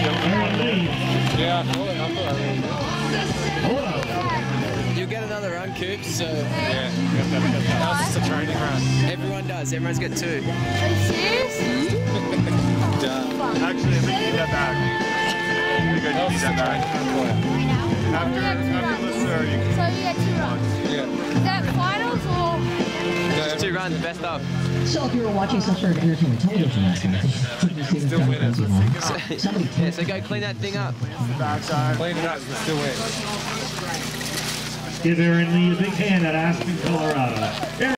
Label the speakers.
Speaker 1: Yeah, I thought
Speaker 2: You'll get another run, Coops, so...
Speaker 1: Yeah, that's just a training run.
Speaker 2: Everyone does, everyone's got 2.
Speaker 3: Are you serious?
Speaker 1: Actually, I think you need that back. I think I need that back. After this, you can...
Speaker 3: So you get 2 runs?
Speaker 1: Yeah.
Speaker 3: Is that finals or...?
Speaker 2: 2 runs, best of.
Speaker 4: So if you were watching some sort of entertainment television last night,
Speaker 1: Still winning.
Speaker 2: Yeah, so go clean that thing up.
Speaker 1: Clean it up, still win.
Speaker 5: Give Aaron Lee a big hand at Aspen, Colorado.